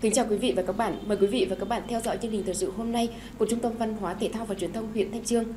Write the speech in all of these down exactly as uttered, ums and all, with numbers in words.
Kính chào quý vị và các bạn. Mời quý vị và các bạn theo dõi chương trình thời sự hôm nay của Trung tâm Văn hóa Thể thao và Truyền thông huyện Thanh Chương.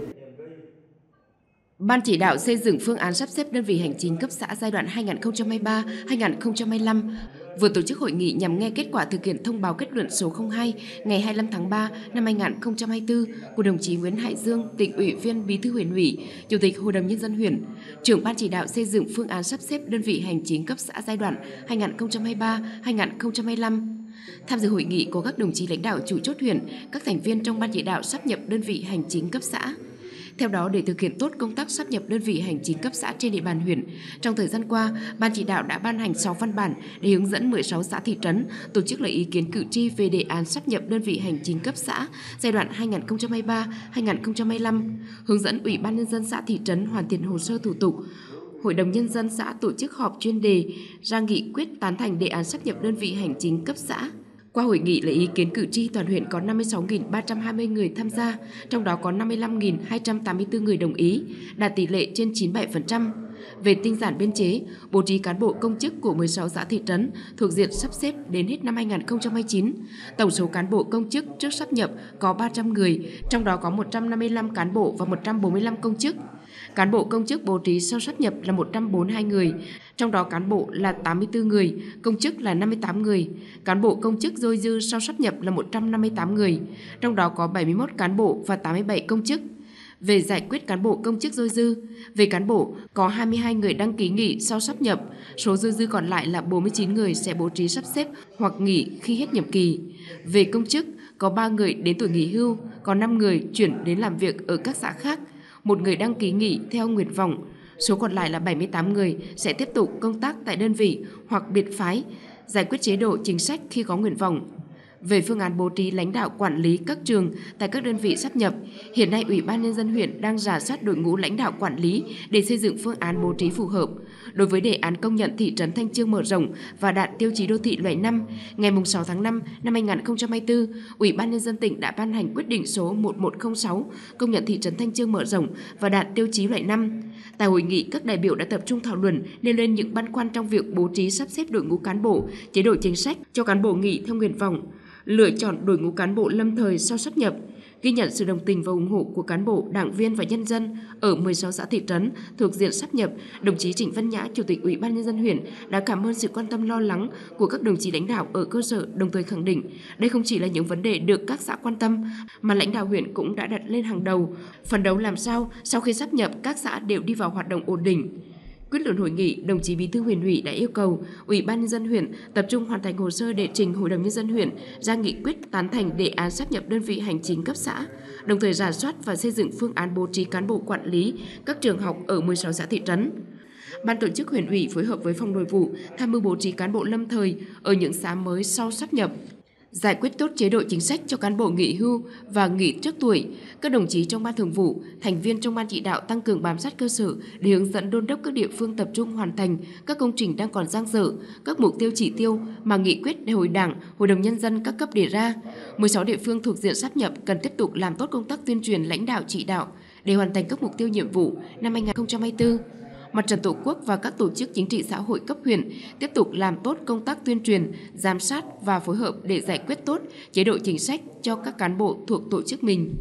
Ban chỉ đạo xây dựng phương án sắp xếp đơn vị hành chính cấp xã giai đoạn hai nghìn không trăm hai mươi ba đến hai nghìn không trăm hai mươi lăm vừa tổ chức hội nghị nhằm nghe kết quả thực hiện thông báo kết luận số không hai ngày hai mươi lăm tháng ba năm hai nghìn không trăm hai mươi tư của đồng chí Nguyễn Hải Dương, Tỉnh ủy viên, Bí thư huyện ủy, Chủ tịch Hội đồng nhân dân huyện, trưởng ban chỉ đạo xây dựng phương án sắp xếp đơn vị hành chính cấp xã giai đoạn hai nghìn không trăm hai mươi ba đến hai nghìn không trăm hai mươi lăm. Tham dự hội nghị có các đồng chí lãnh đạo chủ chốt huyện, các thành viên trong ban chỉ đạo sáp nhập đơn vị hành chính cấp xã. Theo đó, để thực hiện tốt công tác sáp nhập đơn vị hành chính cấp xã trên địa bàn huyện, trong thời gian qua, ban chỉ đạo đã ban hành sáu văn bản để hướng dẫn mười sáu xã thị trấn tổ chức lấy ý kiến cử tri về đề án sáp nhập đơn vị hành chính cấp xã giai đoạn hai nghìn không trăm hai mươi ba đến hai nghìn không trăm hai mươi lăm, hướng dẫn Ủy ban nhân dân xã thị trấn hoàn thiện hồ sơ thủ tục. Hội đồng nhân dân xã tổ chức họp chuyên đề ra nghị quyết tán thành đề án sáp nhập đơn vị hành chính cấp xã. Qua hội nghị lấy ý kiến cử tri, toàn huyện có năm mươi sáu nghìn ba trăm hai mươi người tham gia, trong đó có năm mươi lăm nghìn hai trăm tám mươi tư người đồng ý, đạt tỷ lệ trên chín mươi bảy phần trăm. Về tinh giản biên chế, bố trí cán bộ công chức của mười sáu xã thị trấn thuộc diện sắp xếp đến hết năm hai nghìn không trăm hai mươi chín. Tổng số cán bộ công chức trước sáp nhập có ba trăm người, trong đó có một trăm năm mươi lăm cán bộ và một trăm bốn mươi lăm công chức. Cán bộ công chức bố trí sau sáp nhập là một trăm bốn mươi hai người, trong đó cán bộ là tám mươi tư người, công chức là năm mươi tám người. Cán bộ công chức dôi dư sau sáp nhập là một trăm năm mươi tám người, trong đó có bảy mươi mốt cán bộ và tám mươi bảy công chức. Về giải quyết cán bộ công chức dôi dư, về cán bộ có hai mươi hai người đăng ký nghỉ sau sáp nhập, số dôi dư còn lại là bốn mươi chín người sẽ bố trí sắp xếp hoặc nghỉ khi hết nhiệm kỳ. Về công chức, có ba người đến tuổi nghỉ hưu, có năm người chuyển đến làm việc ở các xã khác, một người đăng ký nghỉ theo nguyện vọng, số còn lại là bảy mươi tám người sẽ tiếp tục công tác tại đơn vị hoặc biệt phái, giải quyết chế độ chính sách khi có nguyện vọng. Về phương án bố trí lãnh đạo quản lý các trường tại các đơn vị sáp nhập, hiện nay Ủy ban nhân dân huyện đang rà soát đội ngũ lãnh đạo quản lý để xây dựng phương án bố trí phù hợp. Đối với đề án công nhận thị trấn Thanh Chương mở rộng và đạt tiêu chí đô thị loại năm, ngày sáu tháng năm năm hai nghìn không trăm hai mươi tư, Ủy ban nhân dân tỉnh đã ban hành quyết định số một một không sáu công nhận thị trấn Thanh Chương mở rộng và đạt tiêu chí loại năm. Tại hội nghị, các đại biểu đã tập trung thảo luận nêu lên những băn khoăn trong việc bố trí sắp xếp đội ngũ cán bộ, chế độ chính sách cho cán bộ nghỉ theo nguyện vọng, lựa chọn đội ngũ cán bộ lâm thời sau sáp nhập, ghi nhận sự đồng tình và ủng hộ của cán bộ, đảng viên và nhân dân ở mười sáu xã thị trấn thuộc diện sáp nhập. Đồng chí Trịnh Văn Nhã, Chủ tịch Ủy ban nhân dân huyện đã cảm ơn sự quan tâm lo lắng của các đồng chí lãnh đạo ở cơ sở, đồng thời khẳng định đây không chỉ là những vấn đề được các xã quan tâm mà lãnh đạo huyện cũng đã đặt lên hàng đầu, phấn đấu làm sao sau khi sáp nhập các xã đều đi vào hoạt động ổn định. Quyết luận hội nghị, đồng chí Bí thư huyện ủy đã yêu cầu Ủy ban nhân dân huyện tập trung hoàn thành hồ sơ để trình Hội đồng nhân dân huyện ra nghị quyết tán thành đề án sáp nhập đơn vị hành chính cấp xã, đồng thời rà soát và xây dựng phương án bố trí cán bộ quản lý các trường học ở mười sáu xã thị trấn. Ban tổ chức huyện ủy phối hợp với phòng nội vụ tham mưu bố trí cán bộ lâm thời ở những xã mới sau sáp nhập. Giải quyết tốt chế độ chính sách cho cán bộ nghỉ hưu và nghỉ trước tuổi, các đồng chí trong ban thường vụ, thành viên trong ban chỉ đạo tăng cường bám sát cơ sở để hướng dẫn đôn đốc các địa phương tập trung hoàn thành các công trình đang còn dang dở, các mục tiêu chỉ tiêu mà nghị quyết đại hội Đảng, Hội đồng nhân dân các cấp đề ra. mười sáu địa phương thuộc diện sáp nhập cần tiếp tục làm tốt công tác tuyên truyền lãnh đạo chỉ đạo để hoàn thành các mục tiêu nhiệm vụ năm hai nghìn không trăm hai mươi tư. Mặt trận Tổ quốc và các tổ chức chính trị xã hội cấp huyện tiếp tục làm tốt công tác tuyên truyền, giám sát và phối hợp để giải quyết tốt chế độ chính sách cho các cán bộ thuộc tổ chức mình.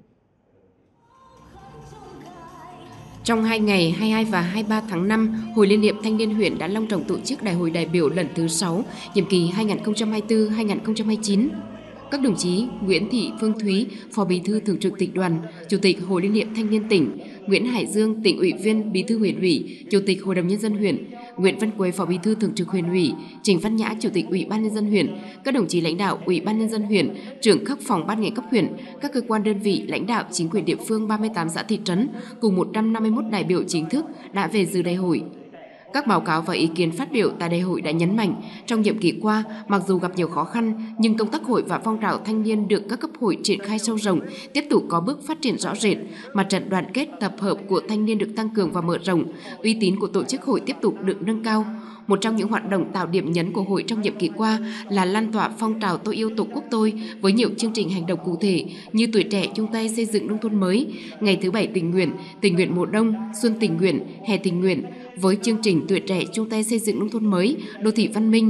Trong hai ngày hai mươi hai và hai mươi ba tháng năm, Hội Liên hiệp Thanh niên huyện đã long trọng tổ chức Đại hội đại biểu lần thứ sáu, nhiệm kỳ hai nghìn không trăm hai mươi tư đến hai nghìn không trăm hai mươi chín. Các đồng chí Nguyễn Thị Phương Thúy, Phó Bí thư Thường trực Tỉnh đoàn, Chủ tịch Hội Liên hiệp Thanh niên tỉnh, Nguyễn Hải Dương, Tỉnh ủy viên, Bí thư huyện ủy, Chủ tịch Hội đồng nhân dân huyện, Nguyễn Văn Quế, Phó Bí thư Thường trực huyện ủy, Trịnh Văn Nhã, Chủ tịch Ủy ban nhân dân huyện, các đồng chí lãnh đạo Ủy ban nhân dân huyện, trưởng các phòng ban ngành cấp huyện, các cơ quan đơn vị lãnh đạo chính quyền địa phương ba mươi tám xã thị trấn cùng một trăm năm mươi mốt đại biểu chính thức đã về dự đại hội. Các báo cáo và ý kiến phát biểu tại đại hội đã nhấn mạnh, trong nhiệm kỳ qua, mặc dù gặp nhiều khó khăn, nhưng công tác hội và phong trào thanh niên được các cấp hội triển khai sâu rộng, tiếp tục có bước phát triển rõ rệt. Mặt trận đoàn kết tập hợp của thanh niên được tăng cường và mở rộng, uy tín của tổ chức hội tiếp tục được nâng cao. Một trong những hoạt động tạo điểm nhấn của hội trong nhiệm kỳ qua là lan tỏa phong trào tôi yêu Tổ quốc tôi với nhiều chương trình hành động cụ thể như Tuổi trẻ chung tay xây dựng nông thôn mới, Ngày thứ bảy tình nguyện, Tình nguyện mùa đông, Xuân tình nguyện, Hè tình nguyện với chương trình Tuổi trẻ chung tay xây dựng nông thôn mới, Đô thị văn minh.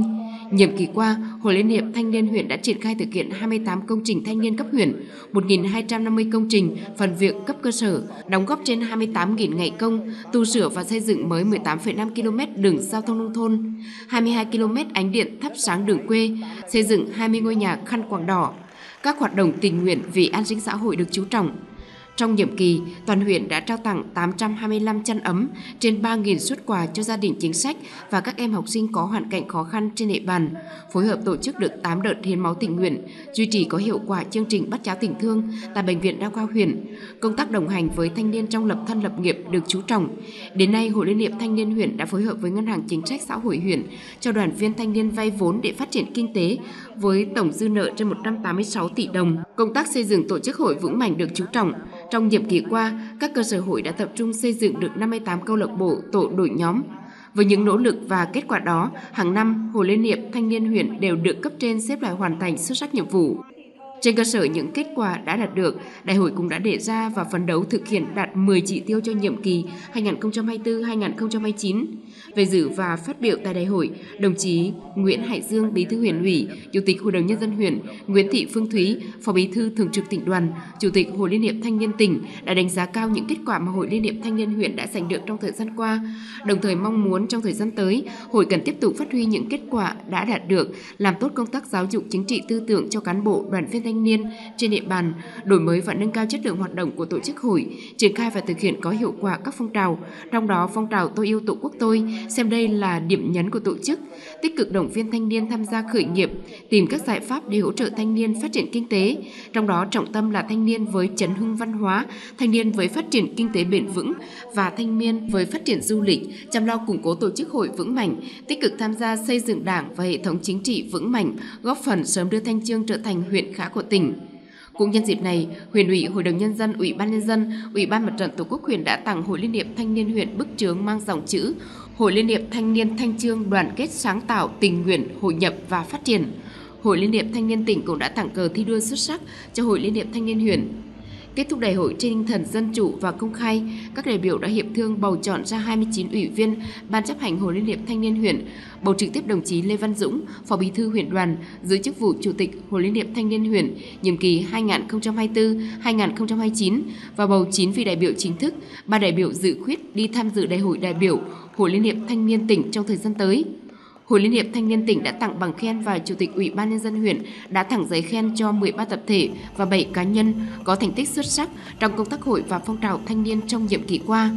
Nhiệm kỳ qua, Hội Liên hiệp Thanh niên huyện đã triển khai thực hiện hai mươi tám công trình thanh niên cấp huyện, một nghìn hai trăm năm mươi công trình phần việc cấp cơ sở, đóng góp trên hai mươi tám nghìn ngày công, tu sửa và xây dựng mới mười tám phẩy năm ki lô mét đường giao thông nông thôn, hai mươi hai ki lô mét ánh điện thắp sáng đường quê, xây dựng hai mươi ngôi nhà khăn quàng đỏ. Các hoạt động tình nguyện vì an sinh xã hội được chú trọng. Trong nhiệm kỳ, toàn huyện đã trao tặng tám trăm hai mươi lăm chăn ấm, trên ba nghìn suất quà cho gia đình chính sách và các em học sinh có hoàn cảnh khó khăn trên địa bàn, phối hợp tổ chức được tám đợt hiến máu tình nguyện, duy trì có hiệu quả chương trình Bát Cháo tình thương tại Bệnh viện Đa khoa huyện. Công tác đồng hành với thanh niên trong lập thân lập nghiệp được chú trọng. Đến nay, Hội Liên hiệp Thanh niên huyện đã phối hợp với Ngân hàng Chính sách Xã hội huyện cho đoàn viên thanh niên vay vốn để phát triển kinh tế với tổng dư nợ trên một trăm tám mươi sáu tỷ đồng. Công tác xây dựng tổ chức hội vững mạnh được chú trọng. Trong nhiệm kỳ qua, các cơ sở hội đã tập trung xây dựng được năm mươi tám câu lạc bộ, tổ đội nhóm. Với những nỗ lực và kết quả đó, hàng năm, Hội Liên hiệp Thanh niên huyện đều được cấp trên xếp loại hoàn thành xuất sắc nhiệm vụ. Trên cơ sở những kết quả đã đạt được, Đại hội cũng đã đề ra và phấn đấu thực hiện đạt mười chỉ tiêu cho nhiệm kỳ hai nghìn không trăm hai mươi tư đến hai nghìn không trăm hai mươi chín. Về dự và phát biểu tại đại hội, đồng chí Nguyễn Hải Dương, Bí thư huyện ủy, Chủ tịch Hội đồng Nhân dân huyện, Nguyễn Thị Phương Thúy, Phó Bí thư Thường trực Tỉnh đoàn, Chủ tịch Hội Liên hiệp Thanh niên tỉnh đã đánh giá cao những kết quả mà Hội Liên hiệp Thanh niên huyện đã giành được trong thời gian qua, đồng thời mong muốn trong thời gian tới, hội cần tiếp tục phát huy những kết quả đã đạt được, làm tốt công tác giáo dục chính trị tư tưởng cho cán bộ, đoàn viên thanh niên trên địa bàn, đổi mới và nâng cao chất lượng hoạt động của tổ chức hội, triển khai và thực hiện có hiệu quả các phong trào, trong đó phong trào Tôi yêu Tổ quốc tôi, xem đây là điểm nhấn của tổ chức, tích cực động viên thanh niên tham gia khởi nghiệp, tìm các giải pháp để hỗ trợ thanh niên phát triển kinh tế, trong đó trọng tâm là thanh niên với chấn hưng văn hóa, thanh niên với phát triển kinh tế bền vững và thanh niên với phát triển du lịch, chăm lo củng cố tổ chức hội vững mạnh, tích cực tham gia xây dựng Đảng và hệ thống chính trị vững mạnh, góp phần sớm đưa Thanh Chương trở thành huyện khá của tỉnh. Cũng nhân dịp này, Huyện ủy, Hội đồng Nhân dân, Ủy ban Nhân dân, Ủy ban Mặt trận Tổ quốc huyện đã tặng Hội Liên hiệp Thanh niên huyện bức chướng mang dòng chữ Hội Liên hiệp Thanh niên Thanh Chương đoàn kết sáng tạo, tình nguyện, hội nhập và phát triển. Hội Liên hiệp Thanh niên tỉnh cũng đã tặng cờ thi đua xuất sắc cho Hội Liên hiệp Thanh niên huyện. Kết thúc đại hội trên tinh thần dân chủ và công khai, các đại biểu đã hiệp thương bầu chọn ra hai mươi chín ủy viên Ban chấp hành Hội Liên hiệp Thanh niên huyện, bầu trực tiếp đồng chí Lê Văn Dũng, Phó Bí thư huyện đoàn, giữ chức vụ Chủ tịch Hội Liên hiệp Thanh niên huyện nhiệm kỳ hai nghìn không trăm hai mươi tư đến hai nghìn không trăm hai mươi chín và bầu chín vị đại biểu chính thức, ba đại biểu dự khuyết đi tham dự đại hội đại biểu Hội Liên hiệp Thanh niên tỉnh trong thời gian tới. Hội Liên hiệp Thanh niên tỉnh đã tặng bằng khen và Chủ tịch Ủy ban Nhân dân huyện đã tặng giấy khen cho mười ba tập thể và bảy cá nhân có thành tích xuất sắc trong công tác hội và phong trào thanh niên trong nhiệm kỳ qua.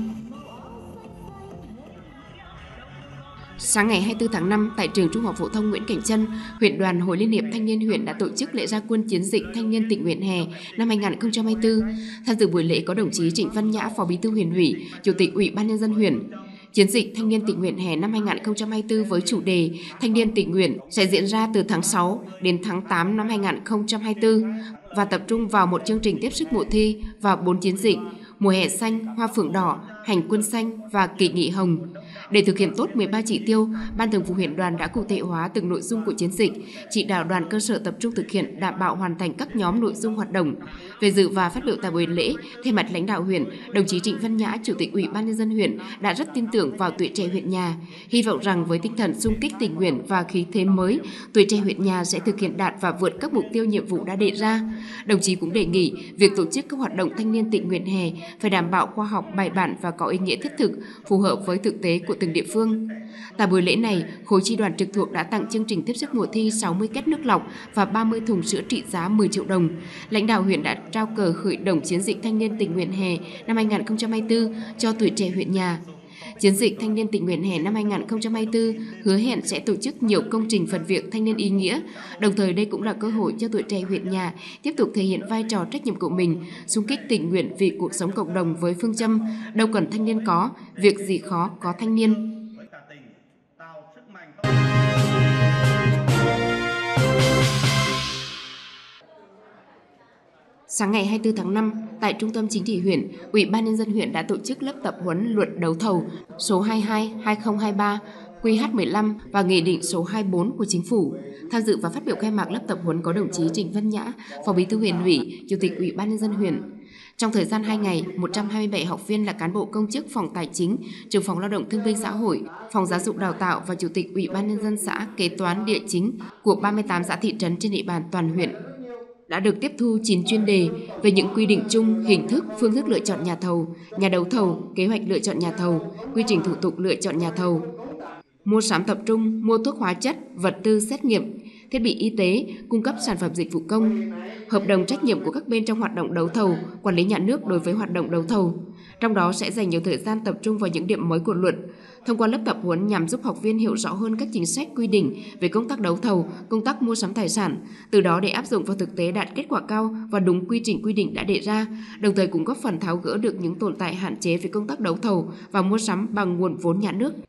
Sáng ngày hai mươi tư tháng năm, tại trường Trung học phổ thông Nguyễn Cảnh Trân, huyện đoàn Hội Liên hiệp Thanh niên huyện đã tổ chức lễ ra quân chiến dịch thanh niên tình nguyện hè năm hai nghìn không trăm hai mươi tư. Tham dự buổi lễ có đồng chí Trịnh Văn Nhã, Phó Bí thư huyện ủy, Chủ tịch Ủy ban Nhân dân huyện. Chiến dịch thanh niên tình nguyện hè năm hai nghìn không trăm hai mươi tư với chủ đề Thanh niên tình nguyện sẽ diễn ra từ tháng sáu đến tháng tám năm hai nghìn không trăm hai mươi tư và tập trung vào một chương trình tiếp sức mùa thi và bốn chiến dịch mùa hè xanh, hoa phượng đỏ, hành quân xanh và kỳ nghỉ hồng. Để thực hiện tốt mười ba chỉ tiêu, Ban Thường vụ huyện đoàn đã cụ thể hóa từng nội dung của chiến dịch, chỉ đạo đoàn cơ sở tập trung thực hiện đảm bảo hoàn thành các nhóm nội dung hoạt động. Về dự và phát biểu tại buổi lễ, thay mặt lãnh đạo huyện, đồng chí Trịnh Văn Nhã, Chủ tịch Ủy ban Nhân dân huyện đã rất tin tưởng vào tuổi trẻ huyện nhà, hy vọng rằng với tinh thần xung kích tình nguyện và khí thế mới, tuổi trẻ huyện nhà sẽ thực hiện đạt và vượt các mục tiêu nhiệm vụ đã đề ra. Đồng chí cũng đề nghị việc tổ chức các hoạt động thanh niên tình nguyện hè phải đảm bảo khoa học, bài bản và có ý nghĩa thiết thực, phù hợp với thực tế của từng địa phương. Tại buổi lễ này, khối chi đoàn trực thuộc đã tặng chương trình tiếp sức mùa thi sáu mươi két nước lọc và ba mươi thùng sữa trị giá mười triệu đồng. Lãnh đạo huyện đã trao cờ khởi động chiến dịch thanh niên tình nguyện hè năm hai nghìn không trăm hai mươi tư cho tuổi trẻ huyện nhà. Chiến dịch thanh niên tình nguyện hè năm hai nghìn không trăm hai mươi tư hứa hẹn sẽ tổ chức nhiều công trình phần việc thanh niên ý nghĩa. Đồng thời đây cũng là cơ hội cho tuổi trẻ huyện nhà tiếp tục thể hiện vai trò trách nhiệm của mình, xung kích tình nguyện vì cuộc sống cộng đồng với phương châm đâu cần thanh niên có, việc gì khó có thanh niên. Sáng ngày hai mươi tư tháng năm, tại Trung tâm Chính trị huyện, Ủy ban Nhân dân huyện đã tổ chức lớp tập huấn luật đấu thầu số hai mươi hai trên hai nghìn không trăm hai mươi ba Q H mười lăm và Nghị định số hai mươi bốn của Chính phủ. Tham dự và phát biểu khai mạc lớp tập huấn có đồng chí Trịnh Văn Nhã, Phó Bí thư huyện ủy, Chủ tịch Ủy ban Nhân dân huyện. Trong thời gian hai ngày, một trăm hai mươi bảy học viên là cán bộ công chức phòng tài chính, trưởng phòng lao động thương binh xã hội, phòng giáo dục đào tạo và chủ tịch Ủy ban nhân dân xã, kế toán địa chính của ba mươi tám xã thị trấn trên địa bàn toàn huyện đã được tiếp thu chín chuyên đề về những quy định chung, hình thức, phương thức lựa chọn nhà thầu, nhà đấu thầu, kế hoạch lựa chọn nhà thầu, quy trình thủ tục lựa chọn nhà thầu, mua sắm tập trung, mua thuốc hóa chất, vật tư xét nghiệm, thiết bị y tế, cung cấp sản phẩm dịch vụ công, hợp đồng trách nhiệm của các bên trong hoạt động đấu thầu, quản lý nhà nước đối với hoạt động đấu thầu. Trong đó sẽ dành nhiều thời gian tập trung vào những điểm mới của luật. Thông qua lớp tập huấn nhằm giúp học viên hiểu rõ hơn các chính sách quy định về công tác đấu thầu, công tác mua sắm tài sản, từ đó để áp dụng vào thực tế đạt kết quả cao và đúng quy trình quy định đã đề ra, đồng thời cũng góp phần tháo gỡ được những tồn tại hạn chế về công tác đấu thầu và mua sắm bằng nguồn vốn nhà nước.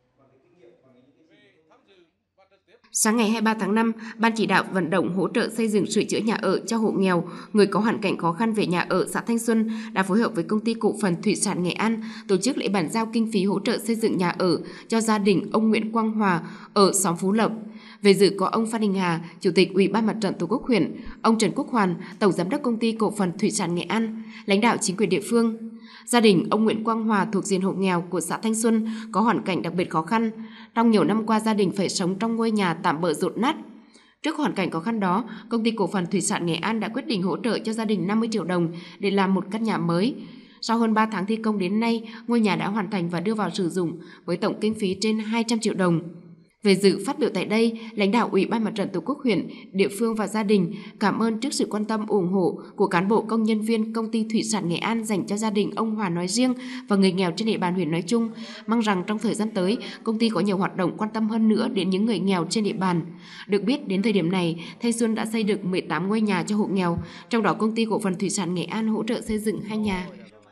Sáng ngày hai mươi ba tháng năm, Ban chỉ đạo vận động hỗ trợ xây dựng sửa chữa nhà ở cho hộ nghèo, người có hoàn cảnh khó khăn về nhà ở xã Thanh Xuân đã phối hợp với Công ty Cổ phần Thủy sản Nghệ An tổ chức lễ bàn giao kinh phí hỗ trợ xây dựng nhà ở cho gia đình ông Nguyễn Quang Hòa ở xóm Phú Lộc. Về dự có ông Phan Đình Hà, Chủ tịch Ủy ban Mặt trận Tổ quốc huyện, ông Trần Quốc Hoàn, Tổng giám đốc Công ty Cổ phần Thủy sản Nghệ An, lãnh đạo chính quyền địa phương. Gia đình ông Nguyễn Quang Hòa thuộc diện hộ nghèo của xã Thanh Xuân có hoàn cảnh đặc biệt khó khăn. Trong nhiều năm qua, gia đình phải sống trong ngôi nhà tạm bợ dột nát. Trước hoàn cảnh khó khăn đó, Công ty Cổ phần Thủy sản Nghệ An đã quyết định hỗ trợ cho gia đình năm mươi triệu đồng để làm một căn nhà mới. Sau hơn ba tháng thi công đến nay, ngôi nhà đã hoàn thành và đưa vào sử dụng với tổng kinh phí trên hai trăm triệu đồng. Về dự phát biểu tại đây, lãnh đạo Ủy ban Mặt trận Tổ quốc huyện, địa phương và gia đình cảm ơn trước sự quan tâm ủng hộ của cán bộ công nhân viên Công ty Thủy sản Nghệ An dành cho gia đình ông Hòa nói riêng và người nghèo trên địa bàn huyện nói chung. Mong rằng trong thời gian tới, công ty có nhiều hoạt động quan tâm hơn nữa đến những người nghèo trên địa bàn. Được biết, đến thời điểm này, Thanh Xuân đã xây được mười tám ngôi nhà cho hộ nghèo, trong đó Công ty Cổ phần Thủy sản Nghệ An hỗ trợ xây dựng hai nhà.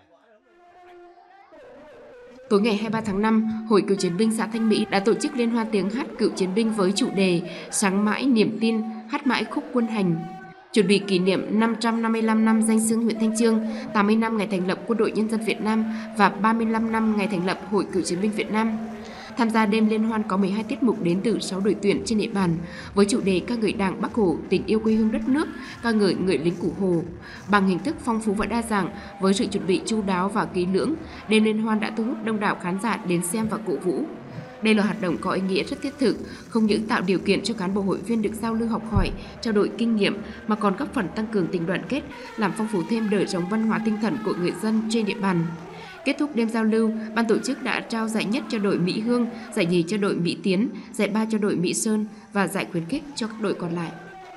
Tối ngày hai mươi ba tháng năm, Hội Cựu chiến binh xã Thanh Mỹ đã tổ chức liên hoan tiếng hát cựu chiến binh với chủ đề Sáng mãi niềm tin, hát mãi khúc quân hành. Chuẩn bị kỷ niệm năm trăm năm mươi lăm năm danh xưng huyện Thanh Chương, tám mươi năm ngày thành lập Quân đội Nhân dân Việt Nam và ba mươi lăm năm ngày thành lập Hội Cựu chiến binh Việt Nam. Tham gia đêm liên hoan có mười hai tiết mục đến từ sáu đội tuyển trên địa bàn với chủ đề ca ngợi Đảng Bác Hồ, tình yêu quê hương đất nước, ca ngợi người lính Cụ Hồ. Bằng hình thức phong phú và đa dạng với sự chuẩn bị chu đáo và kỹ lưỡng, đêm liên hoan đã thu hút đông đảo khán giả đến xem và cổ vũ. Đây là hoạt động có ý nghĩa rất thiết thực, không những tạo điều kiện cho cán bộ hội viên được giao lưu học hỏi, trao đổi kinh nghiệm mà còn góp phần tăng cường tình đoàn kết, làm phong phú thêm đời sống văn hóa tinh thần của người dân trên địa bàn. Kết thúc đêm giao lưu, ban tổ chức đã trao giải nhất cho đội Mỹ Hương, giải nhì cho đội Mỹ Tiến, giải ba cho đội Mỹ Sơn và giải khuyến khích cho các đội còn lại.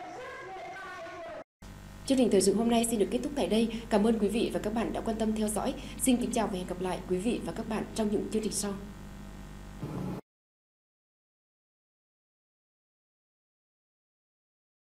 Chương trình thời sự hôm nay xin được kết thúc tại đây. Cảm ơn quý vị và các bạn đã quan tâm theo dõi. Xin kính chào và hẹn gặp lại quý vị và các bạn trong những chương trình sau.